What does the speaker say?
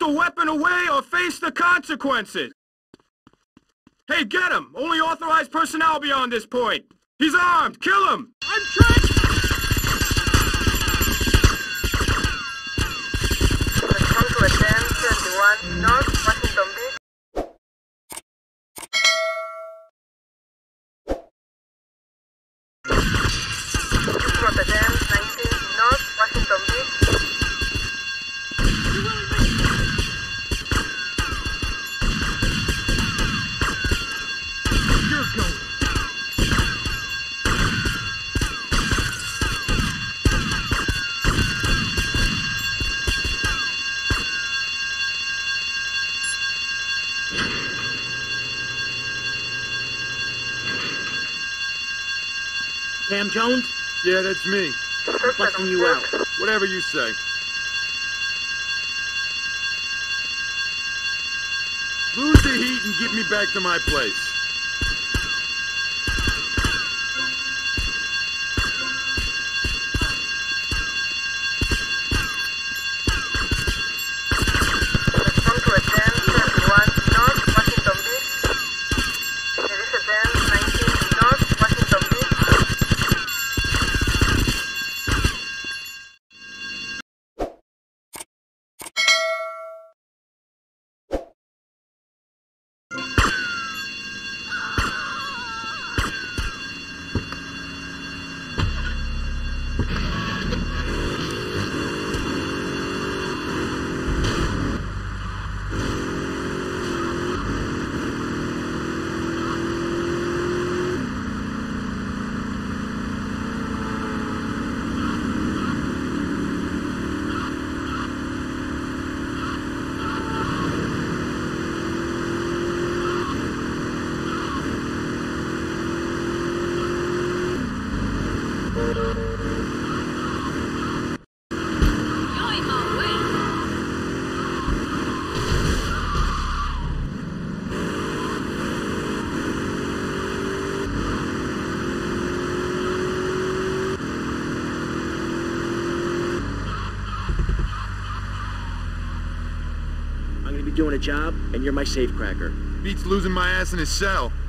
the weapon away or face the consequences. Hey, get him! Only authorized personnel beyond this point. He's armed! Kill him! I'm trying... Respond to a 10-21 North Washington Beach. From the 10-19 North Washington Beach. You're going. Cam Jones? Yeah, that's me. Busting you out. Whatever you say. Lose the heat and get me back to my place. Respond to a 10-21 North Washington Beach. There is a 10-19 North Washington Beach. I'm gonna be doing a job, and you're my safecracker. Beats losing my ass in his cell.